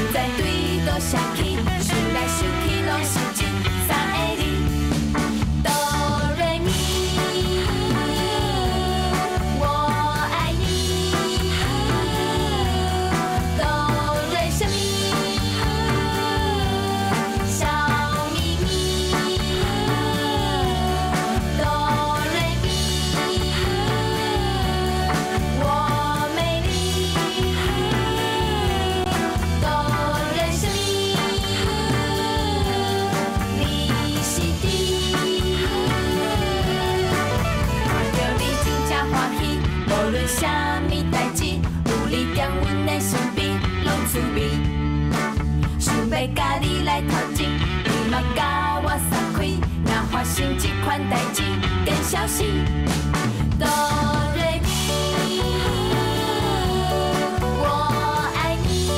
知对倒下去，想来想去拢是一三个你。哆来咪，我爱你。哆来什咪，小咪咪。哆来咪，我美丽。哆来什咪，你是你。看着你真正欢喜，无论啥物代志，有你踮阮的身边，拢滋味。想要甲你来头前，你嘛甲我撒开，若发生这款代志，更小心。哆来咪，我爱你。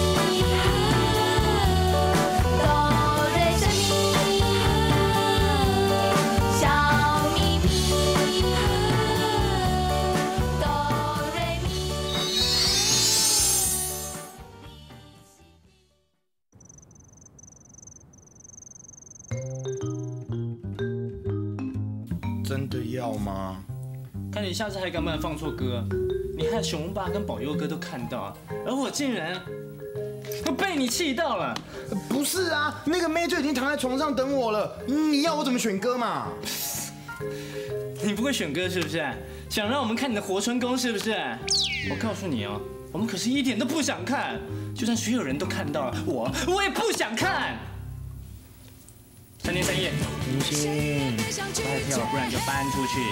哆来什咪，小咪咪。哆来咪。 真的要吗？ 看你下次还敢不敢放错歌？你害熊爸跟保佑哥都看到，而我竟然被你气到了。 不是啊，那个妹就已经躺在床上等我了，你要我怎么选歌嘛？ 你不会选歌是不是？想让我们看你的活春宫是不是？我告诉你哦，我们可是一点都不想看，就算所有人都看到了，我也不想看。3天3夜， 明星， 快跳，不然就搬出去。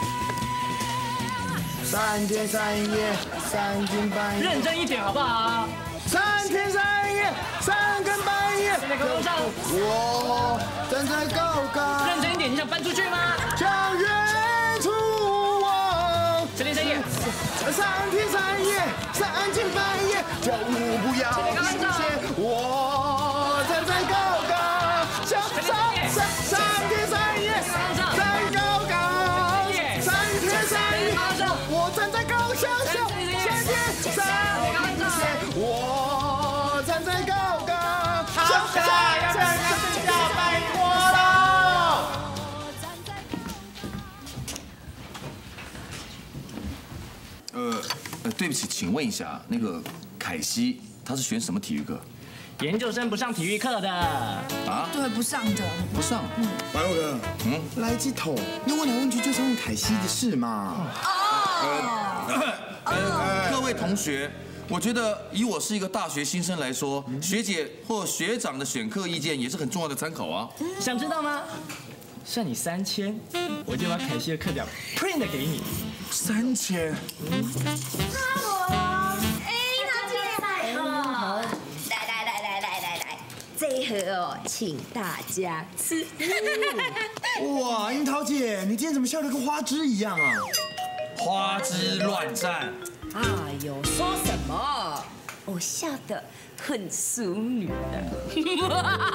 3天3夜，3更半夜， 认真一点好不好 ？3天3夜，3更半夜。 现在高高上， 我站在高岗。 认真一点，你想搬出去吗？ 向远处望。 3天3夜 ，3天3夜，3更半夜，脚步不要停歇。我站在高岗，向上3天3夜，在高岗，3天3夜。 我站在高向上，3天3夜，我站在高岗，向下要更加拜托了。对不起，请问一下，那个凯西他是选什么体育课？ 研究生不上体育课的啊？ 对，不上的。 不上。 白洛哥，来这头，你问来问去就是问凯西的事嘛。 各位同学，我觉得以我是一个大学新生来说，学姐或学长的选课意见也是很重要的参考啊。 想知道吗？算你3000，我就把凯西的课表 print 给你。 3000。 这一盒哦，请大家吃。 哇，樱桃姐，你今天怎么笑得跟花枝一样啊？ 花枝乱颤。 哎呦，说什么？我笑得很淑女的。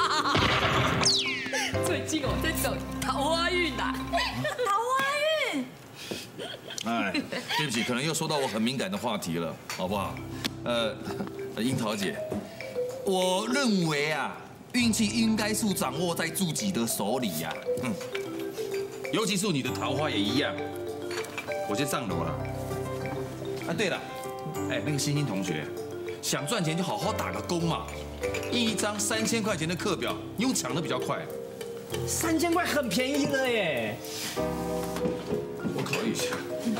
最近我在走桃花运呐。 桃花运。 哎，对不起，可能又说到我很敏感的话题了，好不好？樱桃姐。 我认为啊，运气应该是掌握在自己的手里呀。尤其是你的桃花也一样。我先上楼了。啊，对了，哎，那个欣欣同学，想赚钱就好好打个工嘛。一张3000块钱的课表，你用抢的比较快。 3000块很便宜了耶。 我考虑一下。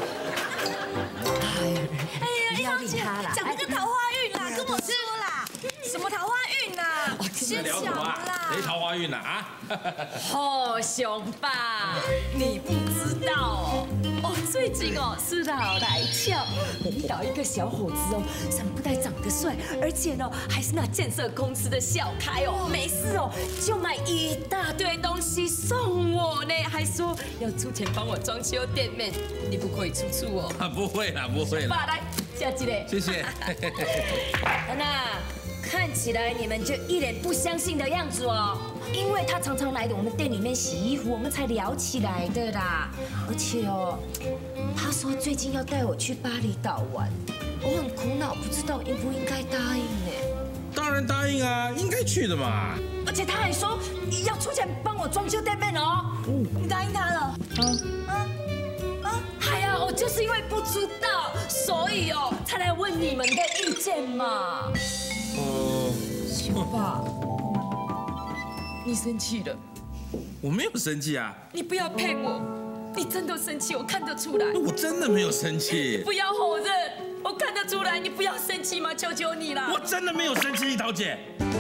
哎呀，樱桃姐，讲那个桃花运啦，跟我说啦。 什么桃花运呐？先讲啦！ 谁桃花运呐？啊！ 哦，熊爸，你不知道哦，最近哦是老来俏，遇到一个小伙子哦，长不但长得帅，而且呢还是那建设公司的小开哦，没事哦就买一大堆东西送我呢，还说要出钱帮我装修店面，你不可以出处哦。 不会啦，不会啦。 爸来，下集嘞。 谢谢。 安娜。 看起来你们就一脸不相信的样子哦，因为他常常来我们店里面洗衣服，我们才聊起来的啦。而且哦，他说最近要带我去巴厘岛玩，我很苦恼，不知道应不应该答应呢？ 当当然答应啊，应该去的嘛。 而且他还说要出钱帮我装修店面哦。 你答应他了？ 哎呀，我就是因为不知道，所以哦才来问你们的意见嘛。小爸，你生气了？ 我没有生气啊， 你不要骗我，你真的生气，我看得出来。 我真的没有生气。 不要否认，我看得出来，你不要生气嘛，求求你啦。 我真的没有生气，樱桃姐。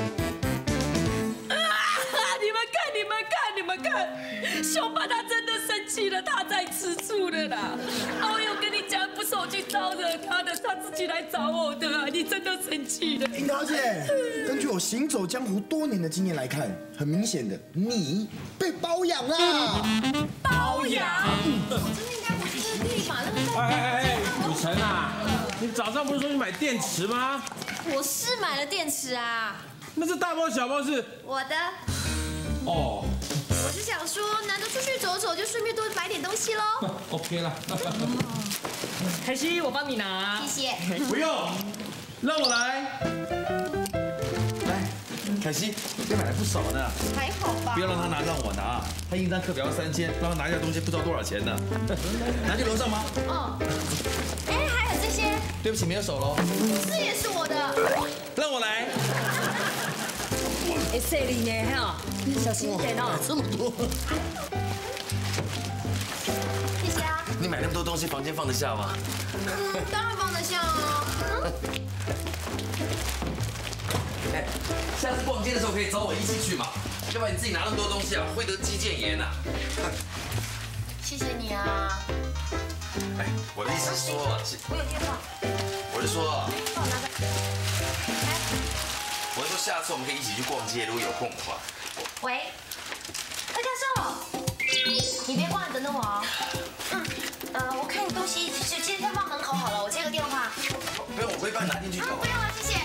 你们看，熊爸他真的生气了，他在吃醋了啦。我有跟你讲，不是我去招惹他的，他自己来找我的啊。你真的生气了。 樱桃姐，根据我行走江湖多年的经验来看，很明显的，你被包养啦。 包养？ 我真的应该特地把那个。 哎，雨辰啊，你早上不是说你买电池吗？ 我是买了电池啊。 那这大包小包是？ 我的。 哦。 我是想说，难得出去走走，就顺便多买点东西喽。 OK 了。 凯西，我帮你拿。 谢谢。 不用，让我来。 来，凯西，这买了不少呢。 还好吧。 不要让他拿，让我拿。他印章课表要3000，让他拿一下东西不知道多少钱呢。拿去楼上吗？ 嗯。哎，还有这些。 对不起，没有手喽。 这也是我的。 让我来。 会碎你呢哈，小心一点哦。 这么多。 谢谢啊。 你买那么多东西，房间放得下吗？ 当然放得下啊。 哎，下次逛街的时候可以找我一起去嘛，要不然你自己拿那么多东西啊，会得肌腱炎呐。 谢谢你啊。 哎，我的意思是说， 我有电话。 我是说， 帮我拿个。来。 我是说下次我们可以一起去逛街，如果有空的话。 喂，何教授，你别挂，等等我哦。我看你东西就今天放门口好了，我接个电话。 不用，我会帮你拿进去就好。 不用了，谢谢。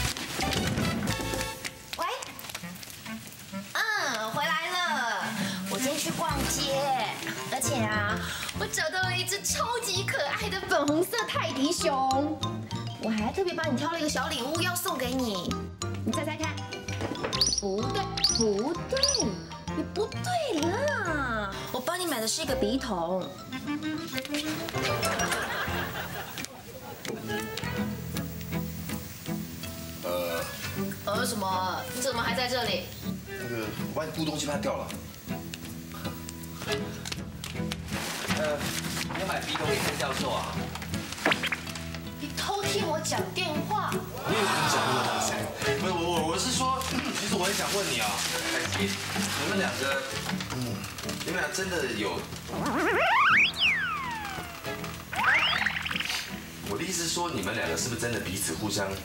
喂，回来了。我今天去逛街，而且啊，我找到了一只超级可爱的粉红色泰迪熊，我还特别帮你挑了一个小礼物要送给你。你猜猜看？不对，也不对啦！我帮你买的是一个笔筒。什么？你怎么还在这里？ 那个，我帮你顾东西，怕掉了。你要买笔筒给蔡教授啊？ 你偷听我讲电话？ 我有跟你讲过，不是我是说，其实我也想问你啊，凯西，你们两个，你们俩真的有？我的意思是说，你们两个是不是真的彼此互相？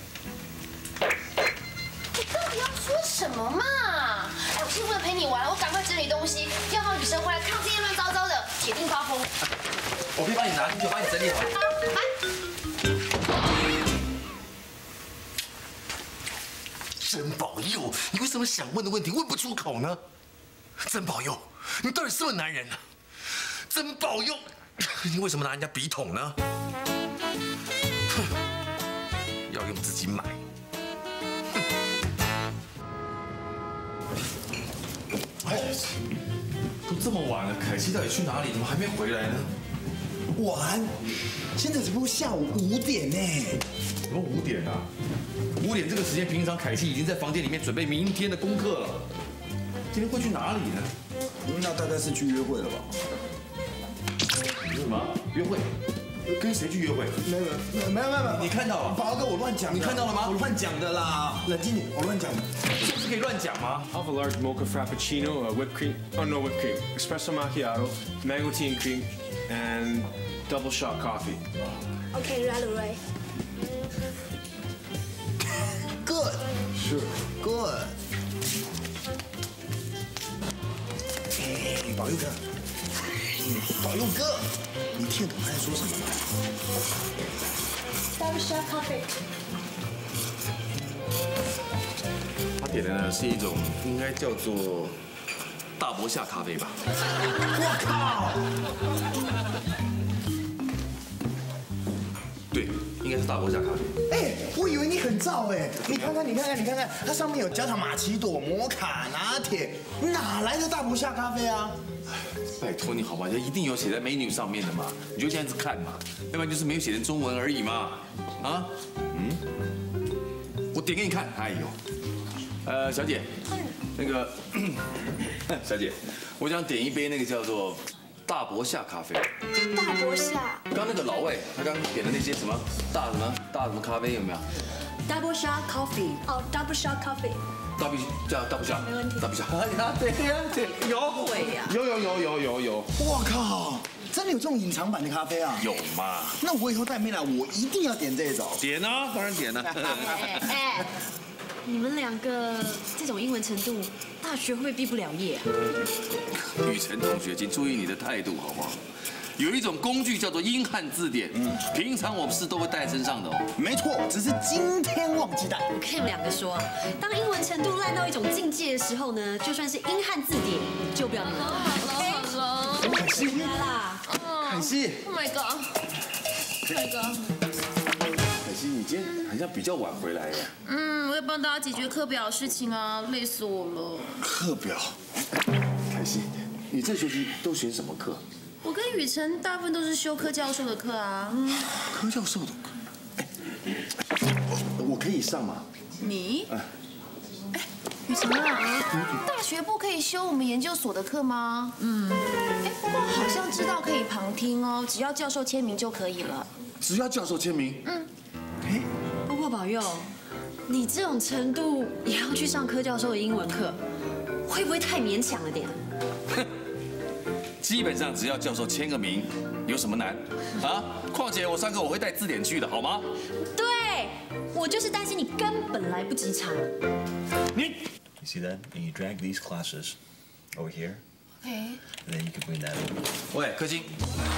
你到底要说什么嘛？哎，我现在不能陪你玩了，我赶快整理东西，要不然女生回来看这一乱糟糟的，铁定发疯。 我可以帮你拿进去，我帮你整理好。 来。 曾宝佑，你为什么想问的问题问不出口呢？曾宝佑，你到底是不是男人啊？曾宝佑，你为什么拿人家笔筒呢？哼，要用自己买。 哎，都这么晚了，凯西到底去哪里？怎么还没回来呢？ 晚，现在只不过下午5点呢。 什么5点啊？5点这个时间，平常凯西已经在房间里面准备明天的功课了。今天会去哪里呢？ 那大概是去约会了吧？ 什么？约会？跟谁去约会？ 没有， 你看到了？ 宝哥，我乱讲。 你看到了吗？我乱讲的啦。 冷静点，我乱讲的。 是不是可以乱讲吗 I'll have a large mocha frappuccino, whipped cream, oh no whipped cream, espresso macchiato, mango tea and cream, and double shot coffee. Okay, Ray. Good. Sure. Good. 哎，宝佑哥，宝佑哥，你听得懂他在说什么吗 Double shot coffee. 他点的呢是一种应该叫做大伯夏咖啡吧？ 我靠！ 对，应应该是大伯家咖啡。 哎，我以为你很燥哎，你看看，它上面有焦糖玛奇朵、摩卡、拿铁，哪来的大伯下咖啡啊？ 拜托你好吗？一定有写在 menu 上面的嘛，你就这样子看嘛，要不然就是没有写成中文而已嘛。啊？我点给你看。哎呦，小姐，那个小姐，我想点一杯那个叫做大伯下咖啡。 大伯下。 刚那个老外他刚点的那些什么大什么咖啡有没有 Double shot coffee。哦 ，double shot coffee。 大不下， 没问题。 大不下。对呀，有。 会呀。 有。 我靠，真的有这种隐藏版的咖啡啊？ 有嘛？ 那我以后带妹来，我一定要点这种。 点啊，当然点了。 哎，你们两个这种英文程度，大学会毕不了业啊。 雨辰同学，请注意你的态度好不好？有一种工具叫做英汉字典，平常我们是都会带在身上的哦。 没错，只是今天忘记带。 我跟你们两个说，当英文程度烂到一种境界的时候呢，就算是英汉字典也救不了你们。 好了， 凯西， 来啦！ 凯西 ，Oh my god，My god。 可惜你今天好像比较晚回来耶。 我要帮大家解决课表的事情啊，累死我了。 课表， 凯西，你这学期都选什么课？ 我跟雨辰大部分都是修柯教授的课啊。 柯教授的课？我可以上吗？ 你？雨辰啊，大学部可以修我们研究所的课吗？不过好像知道可以旁听哦，只要教授签名就可以了。 只要教授签名？ 不过保佑，你这种程度也要去上柯教授的英文课，会不会太勉强了点？ 基本上只要教授签个名，有什么难啊？况且我上课我会带字典去的，好吗？ 对，我就是担心你根本来不及查。 你 You see that? And you drag these classes over here. Okay. And then you can bring that over. 喂，柯金。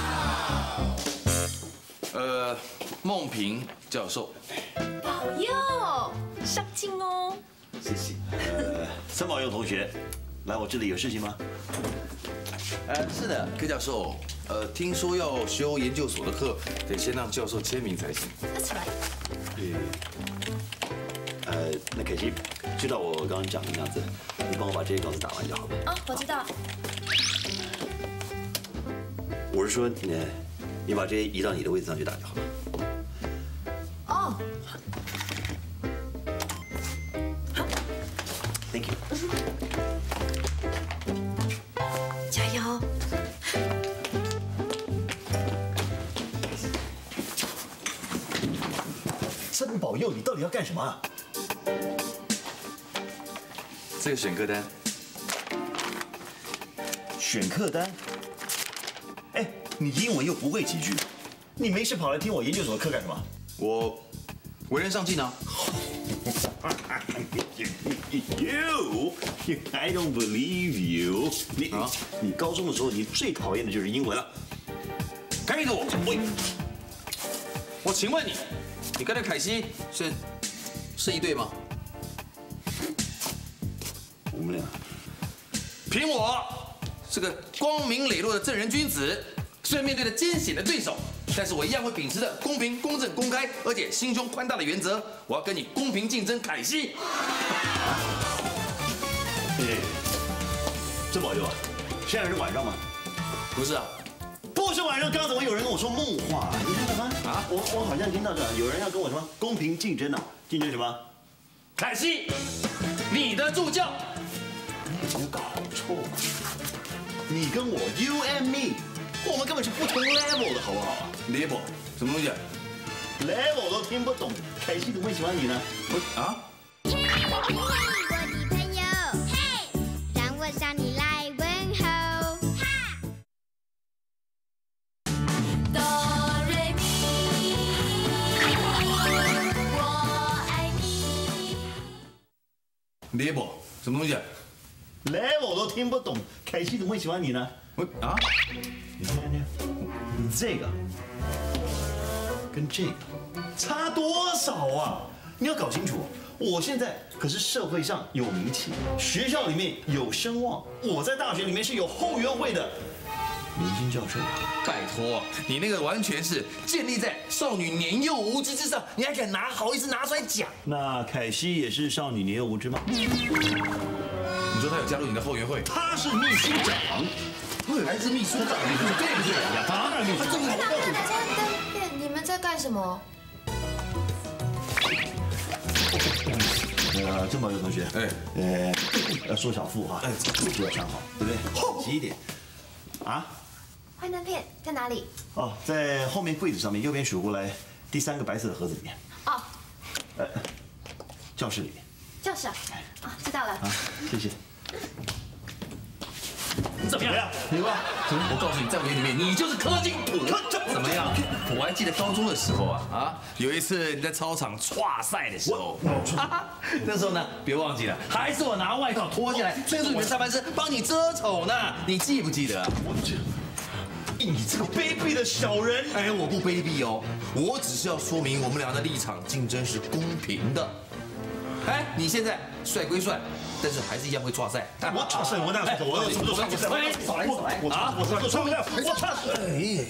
孟平教授。 保佑， 上进哦。 谢谢。曾宝佑同学，来我这里有事情吗？ 是的，柯教授。听说要修研究所的课，得先让教授签名才行。 That's right。 那凯西，就照我刚刚讲的那样子，你帮我把这些稿子打完就好了。 哦，我知道。 我是说，你把这些移到你的位置上去打就好了。 哦。好。 Thank you。 加油！ 曾宝佑，你到底要干什么啊？ 这个选课单。 选课单？哎，你英文又不会几句，你没事跑来听我研究所的课干什么？ 我为人上进啊。 I don't believe you。你高中的时候，你最讨厌的就是英文了。 赶紧给我！我请问你，你跟那凯西是一对吗？ 我们俩。 凭我是个光明磊落的正人君子，虽然面对着艰险的对手，但是我一样会秉持着公平、公正、公开，而且心胸宽大的原则。我要跟你公平竞争，凯西。 曾宝佑啊，现在是晚上吗？ 不是啊， 不是晚上。刚才我有人跟我说梦话，你看什么？啊，我好像听到这有人要跟我什么公平竞争呢？竞争什么？ 凯西，你的助教。 你有搞错吗？你跟我 you and me， 我们根本是不同 level 的好不好啊 ？level 什么东西 ？level 都听不懂，凯西怎么会喜欢你呢？ 啊？ 我的朋友，嘿，让我向你来问候。 哆瑞咪，我爱你。 level 什么东西 ？level 都听不懂，凯西怎么会喜欢你呢？ 啊？ 你看看，这个跟这个差多少啊？你要搞清楚，我现在可是社会上有名气，学校里面有声望，我在大学里面是有后援会的。 明星教授啊！ 拜托，你那个完全是建立在少女年幼无知之上，你还敢好意思拿出来讲？ 那凯西也是少女年幼无知吗？ 你说他有加入你的后援会？ 他是秘书长， 还是秘书长？对不对？ 当然秘书长。 你们在干什么？ 郑宝佑同学，要缩小腹哈，就要穿好，对不对？急一点。啊？ 幻灯片在哪里？ 哦，在后面柜子上面，右边数过来，第3个白色的盒子里面。 哦。 教室里面。 教室啊？啊，知道了。 啊，谢谢。 怎么样？你吧，我告诉你，在我眼里面，你就是柯金普。怎么样？我还记得高中的时候啊，有一次你在操场跨赛的时候，那时候呢，别忘记了，还是我拿外套脱下来，追着你的上半身帮你遮丑呢，你记不记得？ 你这个卑鄙的小人！ 哎，我不卑鄙哦，我只是要说明我们俩的立场竞争是公平的。哎，你现在帅归帅，但是还是一样会抓赛。 我抓赛，我哪说我什么都抓不赛？ 少来！ 我抓不赛，我抓。哎呀！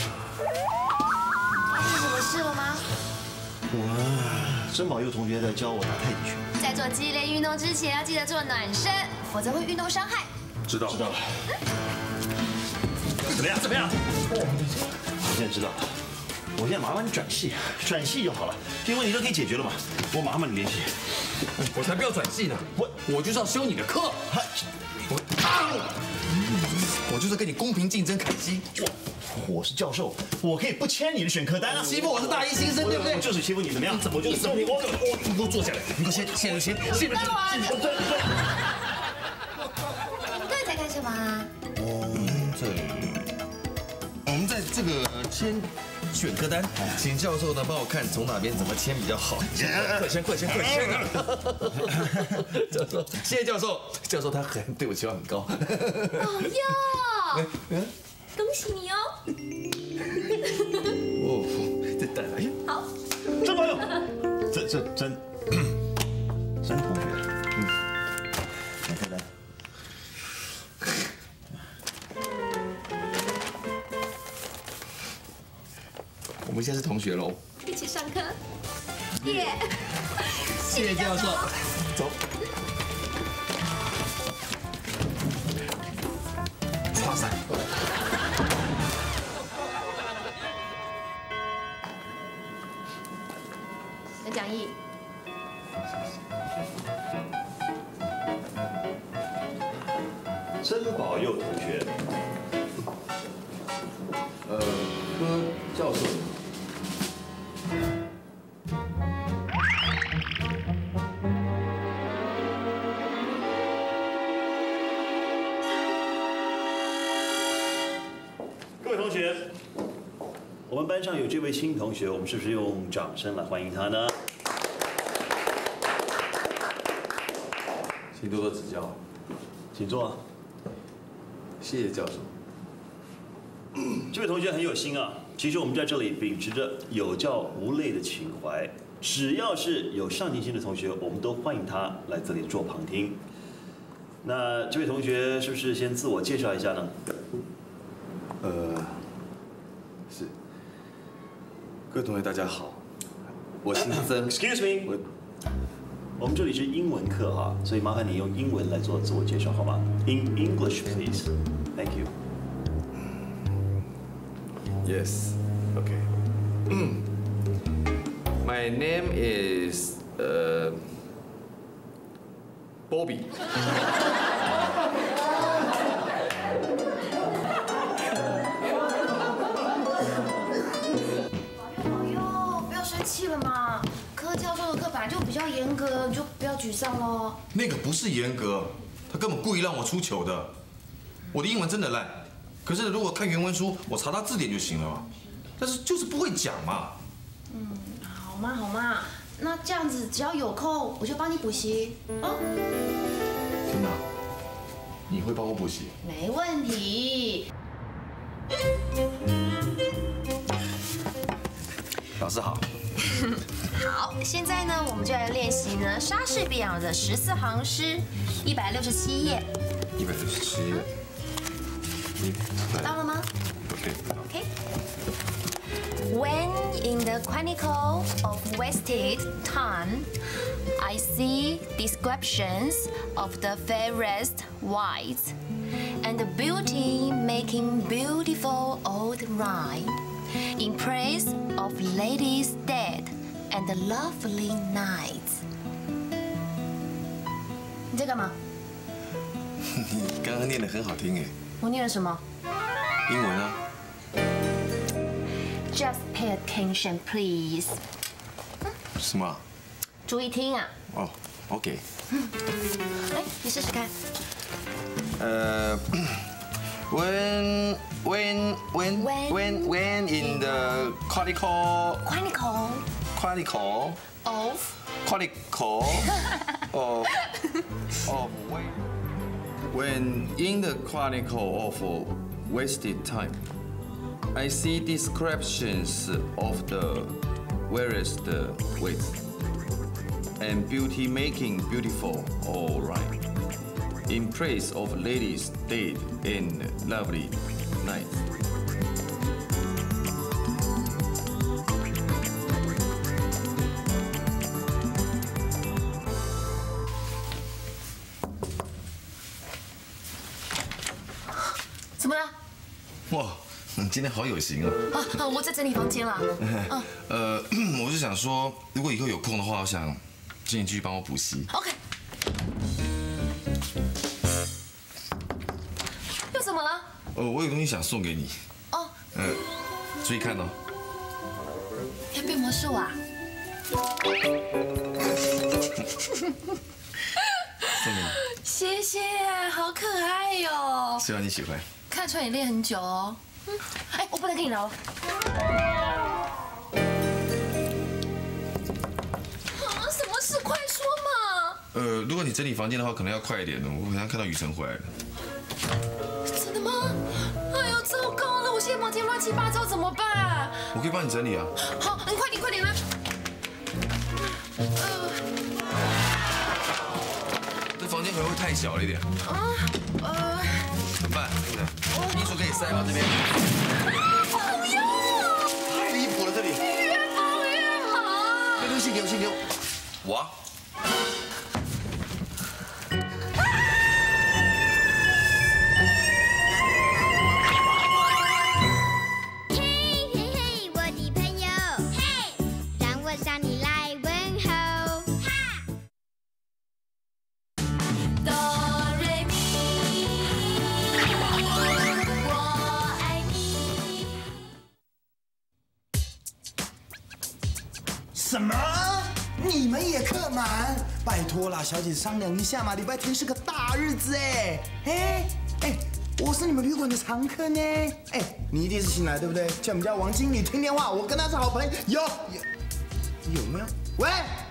发生什么事了吗？ 曾宝佑同学在教我打太极拳。 在做激烈运动之前，要记得做暖身，否则会运动伤害。 知道了。怎么样？我现在知道了。我现在麻烦你转系就好了，这些问题都可以解决了嘛。我马上帮你联系。 我才不要转系呢，我就是要修你的课。我就是跟你公平竞争，凯西。 我是教授，我可以不签你的选课单啊。 欺负我是大一新生，对不对？ 我就是欺负你，怎么样？ 我就是欺负你。你给我坐下来，你给我先。 对，在干什么啊？ 我们在这个签选课单，请教授呢帮我看从哪边怎么签比较好。快签！教授，谢谢教授。教授他对我期望很高。 哦哟，恭喜你哦！ 哦，这带来。 好， 曾宝佑，曾同学，选课单。 我们现在是同学喽， 一起上课，耶！ 谢谢教授，走。哇塞！ 有讲义。 曾宝佑同学， 柯教授。 各位同学，我们班上有这位新同学，我们是不是用掌声来欢迎他呢？ 请多多指教， 请坐。 谢谢教授。 这位同学很有心啊。其实我们在这里秉持着有教无类的情怀，只要是有上进心的同学，我们都欢迎他来这里做旁听。那这位同学是不是先自我介绍一下呢？ 是。各位同学大家好，我姓曾。 Excuse me。我们这里是英文课哈，所以麻烦你用英文来做自我介绍好吗 ？In English, please. Thank you. Yes. Okay. My name is Bobby. 好哟，不要生气了嘛。柯教授的课本来就比较严格，你就不要沮丧喽。 那个不是严格，他根本故意让我出糗的。我的英文真的烂，可是如果看原文书，我查他字典就行了嘛。但是就是不会讲嘛。 好嘛，那这样子只要有空，我就帮你补习啊。 真的？你会帮我补习？ 没问题。 老师好。 好，现在呢，我们就来练习呢莎士比亚的14行诗，167页。 167页。 到了吗 OK。 When in the chronicle of wasted time, I see descriptions of the fairest wives, and the beauty making beautiful old rhyme, in praise of ladies dead and lovely nights. 你在干嘛？ 你刚刚念得很好听哎。 我念了什么？ 英文啊。 Just pay attention, please. 什么？ 注意听啊。 哦 ，OK。 哎，你试试看。 When in the chronicle when in the chronicle of wasted time, I see descriptions of the various ways and beauty making beautiful all right. In praise of ladies dead and lovely nights. 怎么了？ 哇，你今天好有型哦！ 啊，我在整理房间啦。 我是想说，如果以后有空的话，我想请你继续帮我补习。 OK。又怎么了？ 我有东西想送给你。 哦。 注意看哦。 要变魔术啊？ 送给你。 谢谢，好可爱哟。 希望你喜欢。 看出来你练很久哦。哎，我不能跟你聊了。什么事？快说嘛！ 如果你整理房间的话，可能要快一点哦。我好像看到雨辰回来了。 真的吗？哎呦，糟糕了！我现在房间乱七八糟，怎么办？ 我可以帮你整理啊。 好，你快点，快点来。 这房间可能会太小了一点。怎么办？你说可以塞到这边。 不要！ 太离谱了，这里。 越放越好。 留信给我，信给我。我。 什么？你们也客满？拜托啦，小姐商量一下嘛，礼拜天是个大日子哎。我是你们旅馆的常客呢。你一定是新来对不对？叫我们家王经理听电话，我跟他是好朋友。有没有？喂。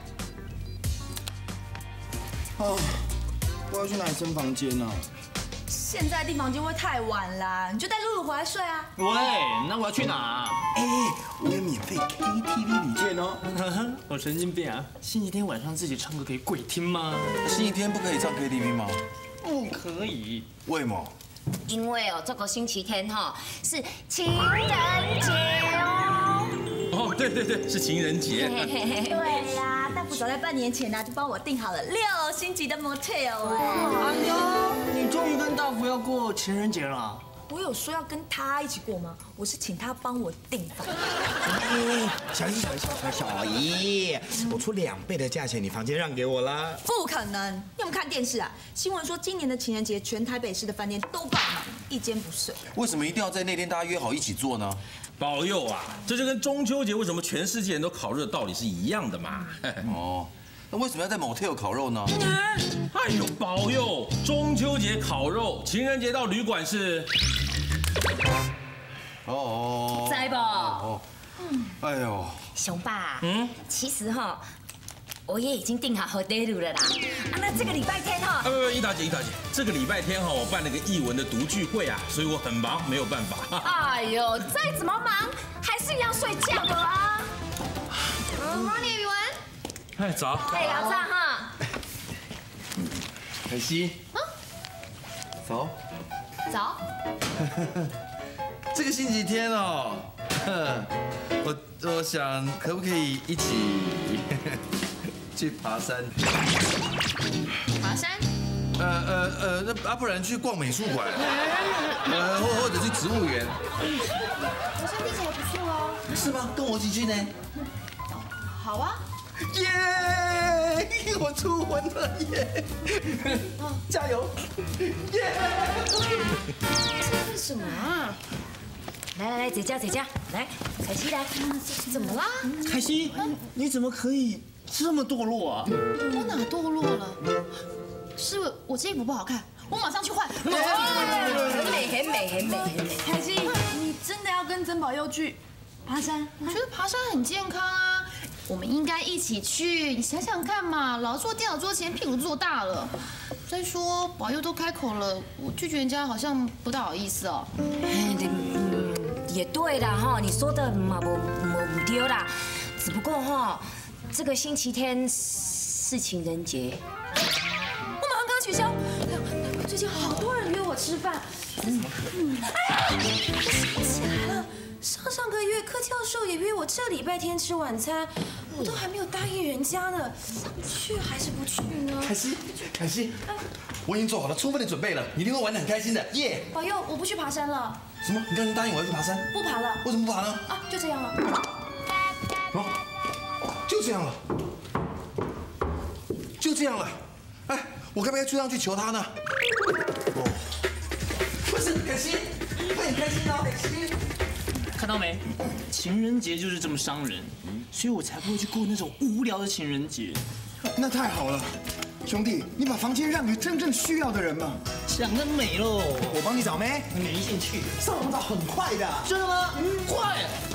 哦，我要去哪里升房间呢？ 现在订房间会太晚啦，你就带露露回来睡啊。 喂，那我要去哪？ 我有免费 KTV 礼券哦。 我神经病啊！星期天晚上自己唱歌给鬼听吗？ 星期天不可以唱 KTV 吗？ 不可以。 为什么？ 因为这个星期天是情人节哦。 哦，对，是情人节。 对呀，大福早在半年前就帮我订好了6星级的 motel 哎呦，你终于跟大福要过情人节了。 我有说要跟他一起过吗？我是请他帮我订房。 小姨，我出2倍的价钱，你房间让给我啦。 不可能！你有没有看电视啊？新闻说今年的情人节，全台北市的饭店都爆满，一间不剩。 为什么一定要在那天大家约好一起做呢？ 保佑啊！这就跟中秋节为什么全世界人都烤肉的道理是一样的嘛。 哦，那为什么要在 motel 烤肉呢？ 哎呦，保佑！中秋节烤肉，情人节到旅馆是。 在不？ 哎呦， 熊爸，其实我也已经订好 hotel 了啦。那这个礼拜天伊达姐，这个礼拜天我办了个艺文的读聚会啊，所以我很忙，没有办法。 哎呦，再怎么忙，还是要睡觉的啊。Morning everyone。 哎，早。 聊账哈。 凯西。走。 走。 这个星期天哦，我想可不可以一起去爬山？ 爬山？ 不然去逛美术馆，或者去植物园。 爬山听起来不错哦。 是吗？跟我一起去呢？ 好啊。 耶！我出婚了耶！加油！耶！ 这是什么啊？ 来，姐家，来，凯西来。 怎么啦？ 凯西，你怎么可以这么堕落啊？ 我哪堕落了？是我这衣服不好看，我马上去换。 很美。 凯西，你真的要跟曾宝佑去爬山？我觉得爬山很健康啊，我们应该一起去。你想想看嘛，老坐电脑桌前屁股坐大了。再说宝佑都开口了，我拒绝人家好像不大好意思哦。 也对啦哈，你说的嘛不丢啦，只不过哈，这个星期天是情人节。 我马上跟他取消。最近好多人约我吃饭。哎，我想起来了，上个月柯教授也约我这礼拜天吃晚餐，我都还没有答应人家呢，去还是不去呢？ 凯西，我已经做好了充分的准备了，你一定会玩得很开心的，耶！ 宝佑，我不去爬山了。 什么？你刚才答应我要去爬山？ 不爬了。 为什么不爬呢？ 啊，就这样了。 哦，就这样了，就这样了。哎，我该不该追上去求他呢？哦，不是，凯西，会很开心哦，凯西。 看到没？情人节就是这么伤人，所以我才不会去过那种无聊的情人节。 那太好了，兄弟，你把房间让给真正需要的人嘛。 想得美喽！ 我帮你找没？ 没兴趣。 上网找很快的。 真的吗？快！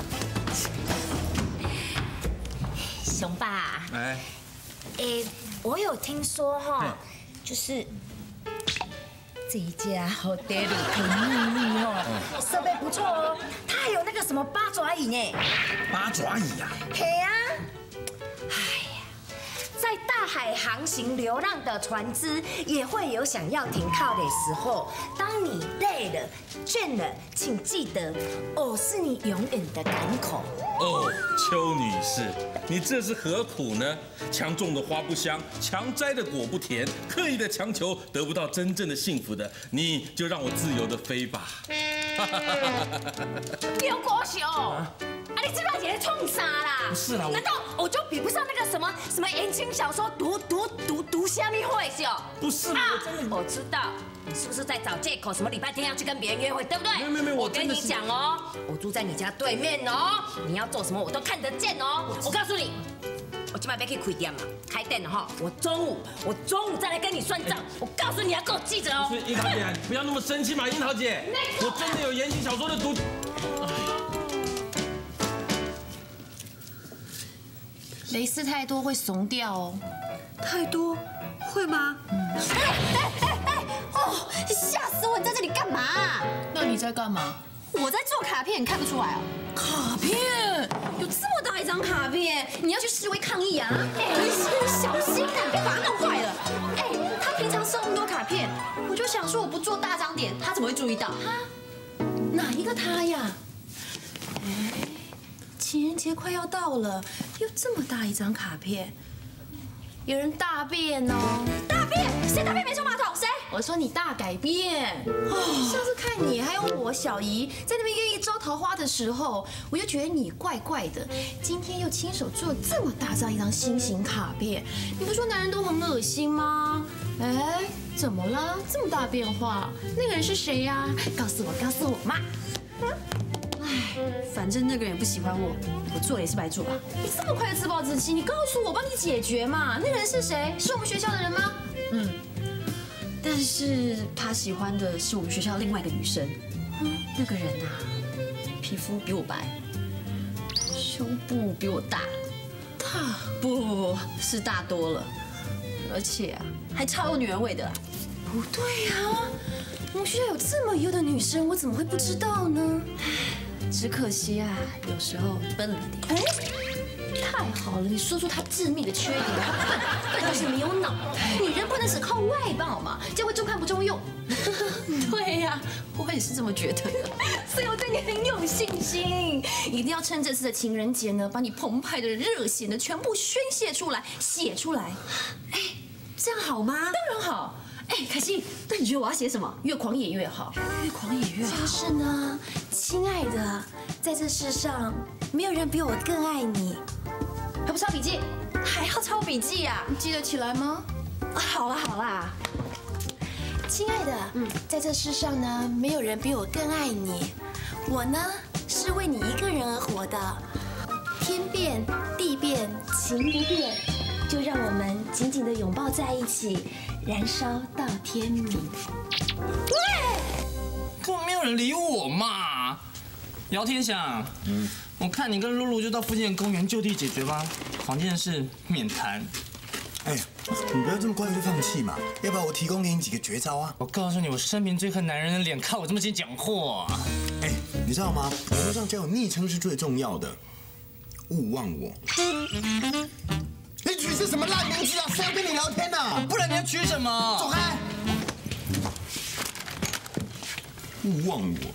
熊爸， 哎， 我有听说哈，就是这一家好爹里很秘密哦，设备不错哦，它还有那个什么八爪椅呢？ 八爪椅呀？ 嘿呀，在大海航行流浪的船只也会有想要停靠的时候。当你累了、倦了，请记得，我是你永远的港口。 哦，邱女士，你这是何苦呢？强种的花不香，强摘的果不甜，刻意的强求得不到真正的幸福的，你就让我自由的飞吧。 刘国雄，你这把姐冲啥啦？ 不是啦， 难道我就比不上那个什么言情小说读虾米会是哦？ 不是啊，我知道，你是不是在找借口？什么礼拜天要去跟别人约会，对不对？ 没有， 我跟你讲哦，我住在你家对面哦，你要做什么我都看得见哦。我告诉你，我今晚要去开店嘛，开店了哈，我中午再来跟你算账。我告诉你要给我记着哦。 樱桃姐，不要那么生气嘛，樱桃姐，我真的有言情小说的读。 蕾丝太多会怂掉哦。 太多会吗？ 哦，吓死我！你在这里干嘛？ 那你在干嘛？ 我在做卡片，你看不出来哦。 卡片有这么大一张卡片，你要去示威抗议啊？ 你小心啊，别把它弄坏了。他平常收那么多卡片，我就想说我不做大张点，他怎么会注意到？ 哪一个他呀？情人节快要到了，又这么大一张卡片，有人大便哦！ 大便？谁大便没冲马桶？谁？ 我说你大改变。上次看你还有我小姨在那边愿意招桃花的时候，我就觉得你怪怪的。今天又亲手做了这么大张一张心形卡片，你不说男人都很恶心吗？怎么了？这么大变化？那个人是谁呀？告诉我嘛！ 反正那个人不喜欢我，我做了也是白做吧。 你这么快就自暴自弃，你告诉我，帮你解决嘛。那个人是谁？是我们学校的人吗？ 但是他喜欢的是我们学校另外一个女生。那个人啊，皮肤比我白，胸部比我大，不是大多了，而且啊，还超有女人味的。 不对呀，我们学校有这么优的女生，我怎么会不知道呢？ 只可惜啊，有时候笨了点。 太好了，你说出他致命的缺点，他笨就是没有脑。女人不能只靠外貌嘛，这样会中看不中用。对呀，我也是这么觉得的，所以我对你很有信心。一定要趁这次的情人节呢，把你澎湃的热血呢全部宣泄出来，写出来。 哎，这样好吗？ 当然好。 哎，凯西，那你觉得我要写什么？ 越狂野越好， 越狂野越好。 就是呢，亲爱的，在这世上没有人比我更爱你。还不抄笔记？还要抄笔记呀？你记得起来吗？ 好啦好啦， 亲爱的，在这世上呢，没有人比我更爱你。我呢，是为你一个人而活的。天变地变，情不变，就让我们紧紧地拥抱在一起，燃烧到天明。 根本没有人理我嘛！姚天祥，我看你跟露露就到附近的公园就地解决吧，房间的事免谈。 哎，你不要这么快就放弃嘛，要不然我提供给你几个绝招啊！ 我告诉你，我生平最恨男人的脸靠我这么近讲话。 哎，你知道吗？网络上交友昵称是最重要的，勿忘我。你取是什么烂名字啊？谁要跟你聊天啊？ 不然你要取什么？ 走开！勿忘我。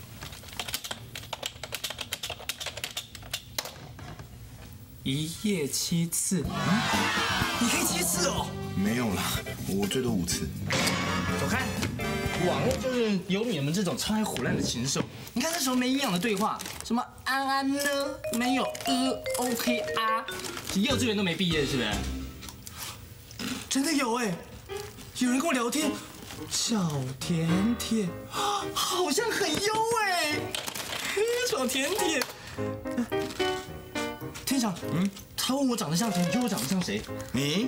一夜7次，你可以7次哦？ 没有啦，我最多5次。 走开！网络就是有你们这种超爱唬烂的禽兽。你看那时候没营养的对话，什么安安呢？没有OK 啊？幼稚园都没毕业是不是？真的有哎，有人跟我聊天，小甜甜，好像很优哎，小甜甜。天祥，他问我长得像谁，你觉得我长得像谁？ 你？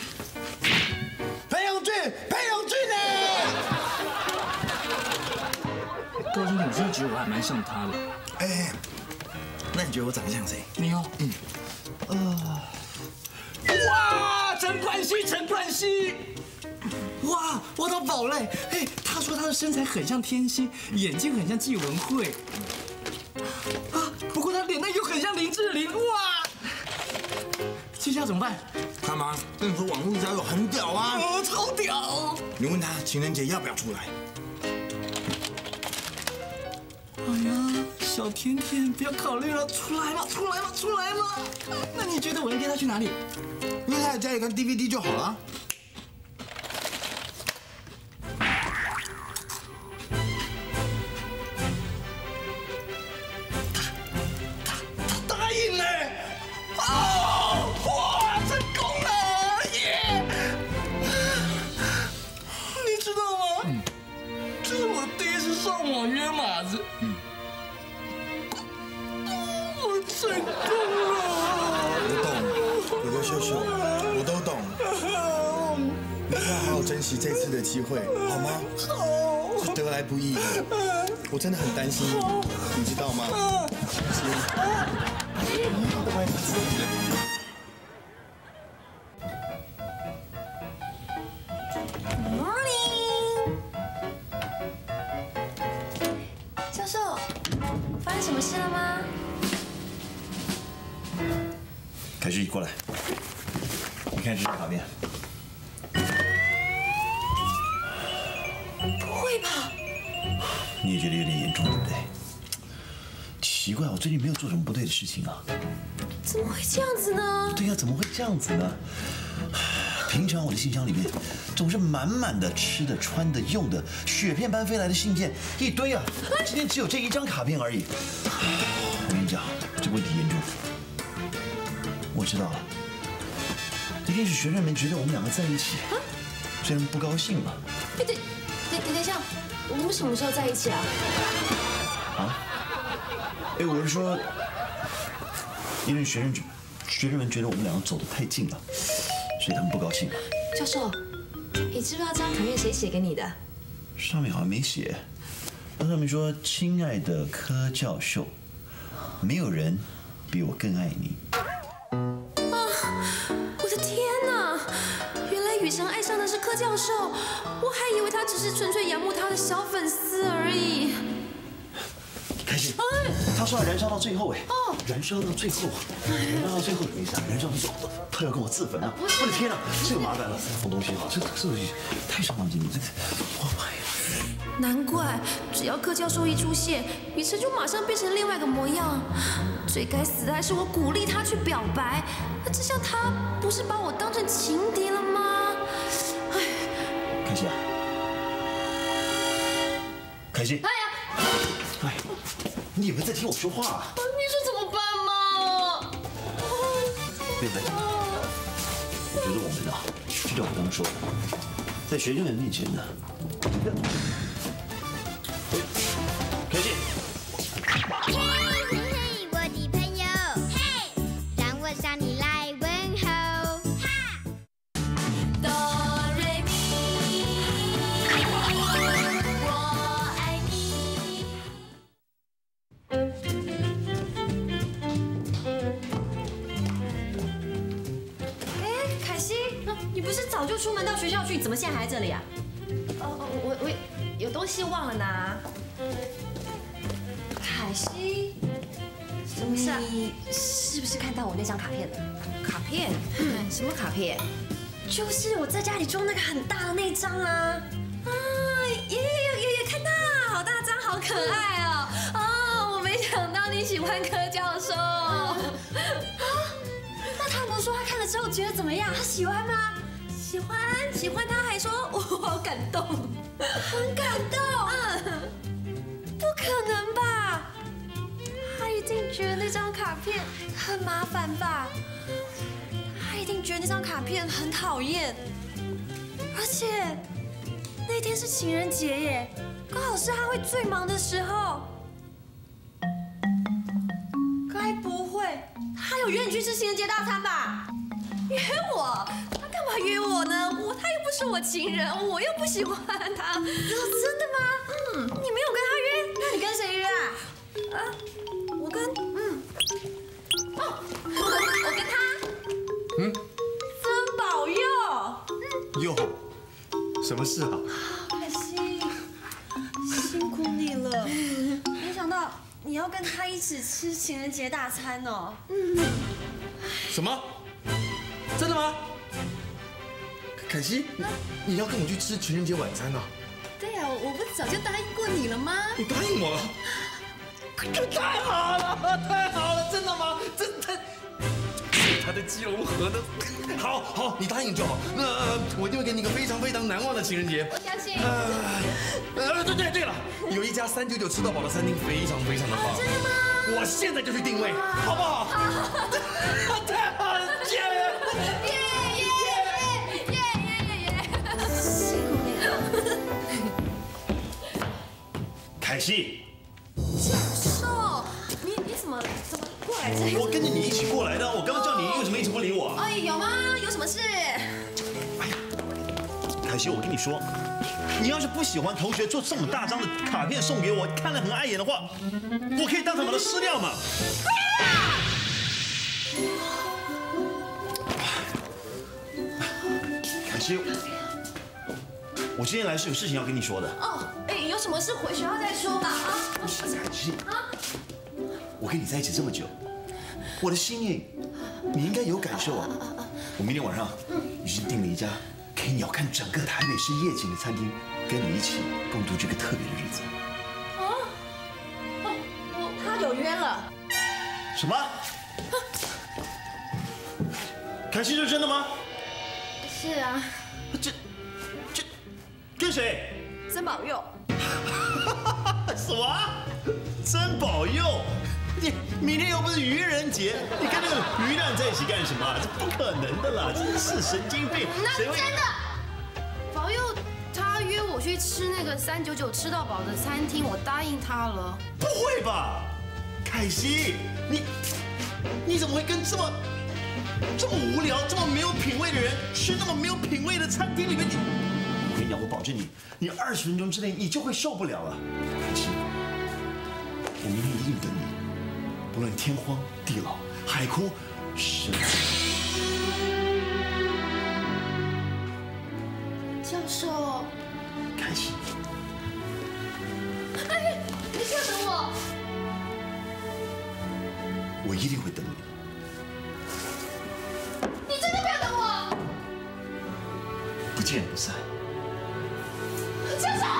裴勇俊，裴勇俊呢？ 告诉你，我真的觉得我还蛮像他的。 哎，那你觉得我长得像谁？ 你哦，哇，陈冠希，陈冠希，哇，挖到宝嘞！哎，他说他的身材很像天心，眼睛很像纪文慧，不过他脸蛋又很像林志玲，哇！接下来怎么办？ 干嘛？跟你说网络交友很屌啊！ 超屌！ 你问他情人节要不要出来？ 哎呀，小甜甜，不要考虑了，出来嘛，出来嘛，出来嘛！那你觉得我要约他去哪里？ 约他在家里看 DVD 就好了。 答应了！哦，哇，成功了，耶！你知道吗？这是我第一次上网约马子。我成功了！ 我懂，有个秀秀，我都懂。你要好好珍惜这次的机会，好吗？好，是得来不易的。我真的很担心你，你知道吗？ 教授，发生什么事了吗？ 凯西，过来，你看这张卡片。 不会吧？ 你也觉得有点严重，对不对？奇怪，我最近没有做什么不对的事情啊。 怎么会这样子呢？ 对呀，怎么会这样子呢？平常我的信箱里面总是满满的吃的、穿的、用的，雪片般飞来的信件一堆啊。今天只有这一张卡片而已。我跟你讲，这问题严重。我知道了，一定是学生们觉得我们两个在一起，所以他们不高兴嘛。 哎，等一下，我们什么时候在一起啊？ 啊？哎，我是说，因为学生们觉得我们两个走得太近了，所以他们不高兴。 教授，你知不知道这张卡片谁写给你的？ 上面好像没写，那上面说：“亲爱的柯教授，没有人比我更爱你。” 我的天哪！原来雨辰爱上的是柯教授，我还以为他只是纯粹仰慕他的小粉丝而已。 凯心，他说要燃烧到最后哎，燃烧到最后，燃烧到最后什么意思啊？燃烧到最后，他要跟我自焚啊！我的天哪，这个麻烦了，放东西啊，这太伤脑筋了，这个，我妈呀！ 难怪只要柯教授一出现，雨辰就马上变成另外一个模样。最该死的还是我鼓励他去表白，那这下他不是把我当成情敌了吗？哎， 凯西啊，凯西， 哎呀， 哎，你有没有在听我说话啊？ 你说怎么办嘛？ 不用担心，我觉得我们啊，就像我刚刚说的，在学生们面前呢，不要。开心。 嘿，我的朋友，嘿，让我向你来问候。哈， 哆瑞咪，我爱你。 哎，凯西，你不是早就出门到学校去，怎么现在还在这里啊？ 我有东西忘了拿。 凯西，什么事啊？你是不是看到我那张卡片了？ 卡片？什么卡片？ 就是我在家里装那个很大的那张啊！啊，爷看到，好大张，好可爱哦！哦，我没想到你喜欢柯教授。啊，那他不是说他看了之后觉得怎么样？他喜欢吗？喜欢，他还说我好感动，很感动。不可能吧？他一定觉得那张卡片很麻烦吧？他一定觉得那张卡片很讨厌，而且那天是情人节耶，刚好是他会最忙的时候。该不会他有约你去吃情人节大餐吧？约我？他干嘛约我呢？他又不是我情人，我又不喜欢他。真的吗？你没有跟他约？那你跟谁约啊？我跟他。曾宝佑。 哟，什么事啊？ 凯西，辛苦你了。没想到你要跟他一起吃情人节大餐哦。 什么？真的吗？凯西，你要跟我去吃情人节晚餐啊？ 对呀，我不是早就答应过你了吗？ 你答应我了？太好了，太好了！真的吗？真的。他的基隆河的，好，你答应就好。那我一定会给你一个非常非常难忘的情人节。 我相信。 对了，有一家399吃到饱的餐厅，非常非常的棒。 真的吗？ 我现在就去定位，好不好？太好了，耶！ 辛苦你了。 凯西， 教授，你怎么过来这里？ 我跟着你一起过来的，我刚刚叫你，为什么一直不理我？ 哎，有吗？有什么事？ 凯西，我跟你说，你要是不喜欢同学做这么大张的卡片送给我，看得很碍眼的话，我可以当场把它撕掉嘛。凯西，我今天来是有事情要跟你说的。 有什么事回学校再说吧啊！ 凯西，我跟你在一起这么久，我的心意你应该有感受啊。我明天晚上已经订了一家可以鸟瞰整个台北市夜景的餐厅，跟你一起共度这个特别的日子。 他有约了。 什么？凯西，这是真的吗？ 是啊。 这跟谁？ 曾宝佑。 什么？曾宝佑？你明天又不是愚人节，你跟那个鱼蛋在一起干什么？这不可能的啦！真是神经病！ 那是真的。宝佑他约我去吃那个399吃到饱的餐厅，我答应他了。 不会吧，凯西，你怎么会跟这么无聊、这么没有品味的人去那么没有品味的餐厅里面？我跟你讲，我保证你20分钟之内你就会受不了了，凯西。我明天一定等你，不论天荒地老、海枯石烂。 教授， 凯西， 哎，你不要等我。 我一定会等你。 你真的没有等我？ 不见不散。 枪手！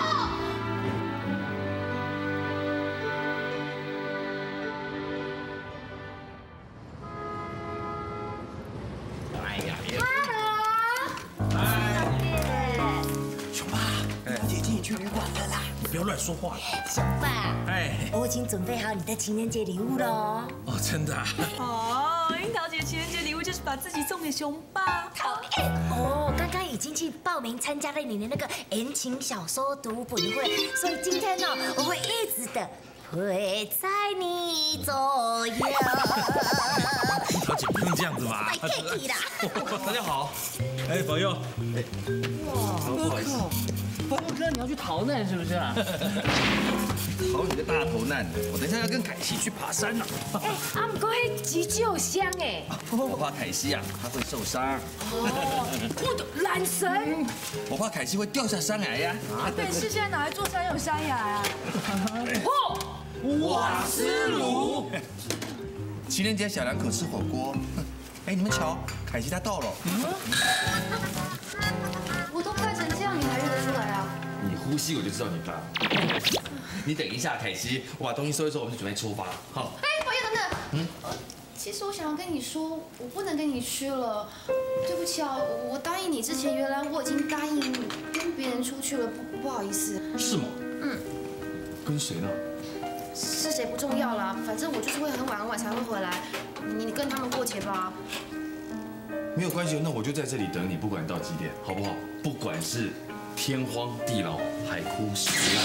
熊爸，姐姐去旅馆了啦。 你不要乱说话了。 熊爸， 哎， 我已经准备好你的情人节礼物了哦。 哦，真的啊？ 哦，樱桃姐情人节礼物就是把自己送给熊爸。 讨厌！哦，刚刚已经去报名参加了你的那个言情小说读本会，所以今天呢，我会一直的陪在你左右。 樱桃姐不用这样子吧？ 太客气啦。 大家好。哎，宝佑。 哇，不好意思。宝佑哥，你要去逃难是不是啊？ 逃你个大头难！我等一下要跟凯西去爬山呢。 哎，阿姆哥嘿急救箱哎。 我怕凯西啊，她会受伤。 哦，我的懒神。 我怕凯西会掉下山崖呀。 但是现在哪来座山有山崖啊？ 瓦斯炉。情人节小两口吃火锅。哎，你们瞧，凯西她到了。 我都拍成这样，你还认得出来啊？ 你呼吸我就知道你大。你等一下，凯西，我把东西收一收，我们就准备出发。好。 哎，宝佑等等。其实我想要跟你说，我不能跟你去了。对不起啊，我答应你之前，原来我已经答应跟别人出去了，不好意思。 是吗？跟谁呢？ 是谁不重要啦，反正我就是会很晚才会回来。你跟他们过节吧。 没有关系，那我就在这里等你，不管到几点，好不好？不管是天荒地老、海枯石烂。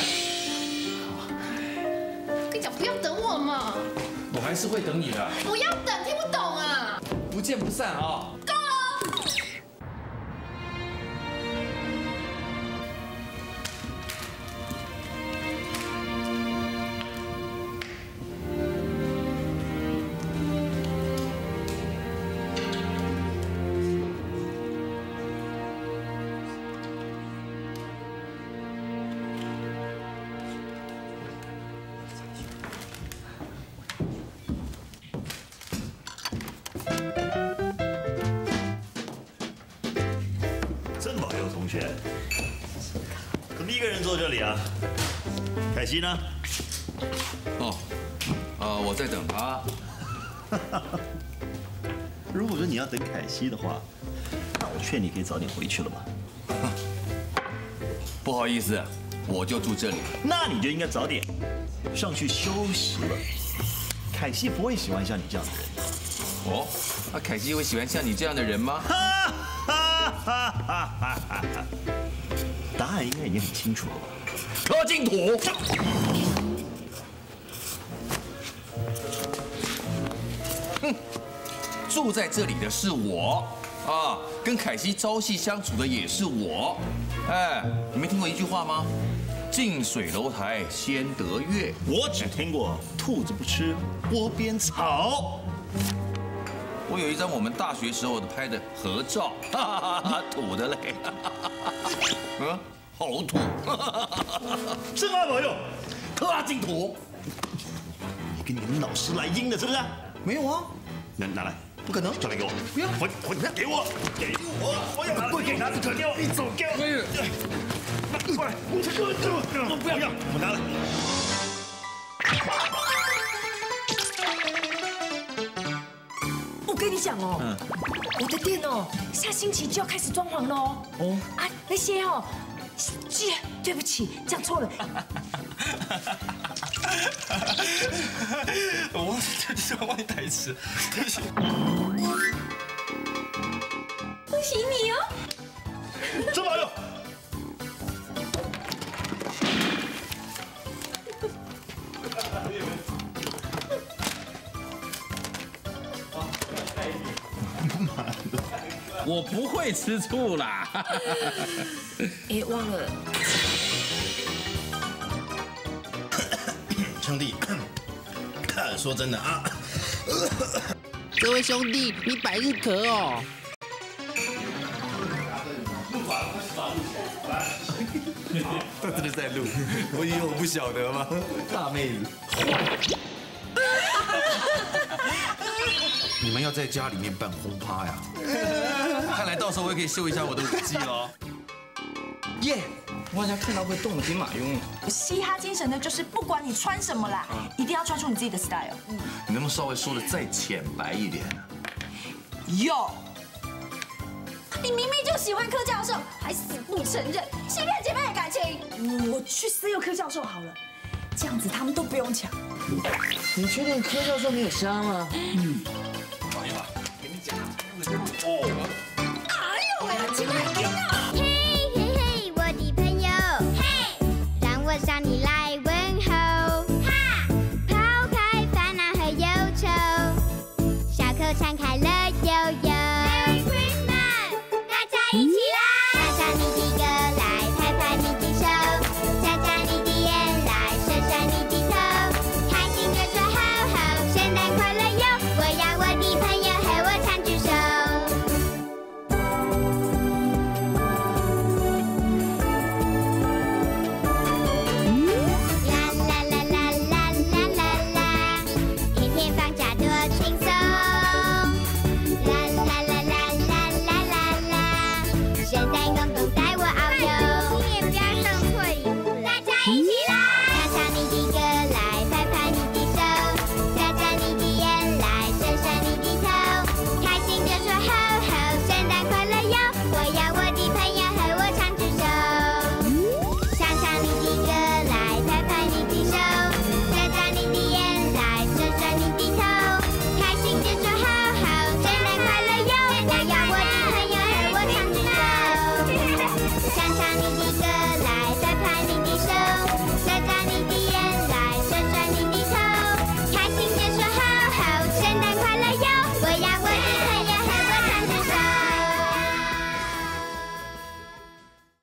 跟你讲，不要等我嘛。 我还是会等你的。 不要等，听不懂啊。 不见不散啊！ 够了。 郑宝佑同学，怎么一个人坐这里啊？凯西呢？ 我在等他。 如果说你要等凯西的话，那我劝你可以早点回去了吧。 不好意思，我就住这里。 那你就应该早点上去休息了。凯西不会喜欢像你这样的人。 哦，那凯西会喜欢像你这样的人吗？ 答案应该已经很清楚了吧？ 柯净土。住在这里的是我啊，跟凯西朝夕相处的也是我。哎，你没听过一句话吗？近水楼台先得月。 我只听过兔子不吃窝边草。 我有一张我们大学时候的拍的合照，土的嘞，好土。 正阿宝佑， 柯净土， 你跟你们老师来阴的，是不是？ 没有啊， 拿来。 不可能， 交来给我！ 不要， 我给我，我要拿，不给拿，走掉，你走掉，过来，我不要，我拿来。 我跟你讲哦，我的店哦，下星期就要开始装潢喽。哦，啊，那些哦，对不起，讲错了。 我这是忘记台词，对不起。 恭喜你哦！ 郑宝佑， 我不会吃醋啦。 哎，忘了。 兄弟，说真的啊，这位兄弟，你百日咳哦。 他真的在录，我以为我不晓得吗？大妹子。 你们要在家里面办轰趴呀？看来到时候我也可以秀一下我的武技喽。 耶！我好像看到会动的兵马俑。 嘻哈精神呢，就是不管你穿什么啦，一定要穿出你自己的 style。 你能不能稍微说的再浅白一点？ 有。 你明明就喜欢柯教授，还死不承认，欺骗姐妹的感情。 我去私有柯教授好了，这样子他们都不用抢。 你确定柯教授没有杀吗？ 王一华，给你讲。 哦。哎呦喂，亲爱的。嘿嘿嘿，我的朋友，嘿，让我向你来。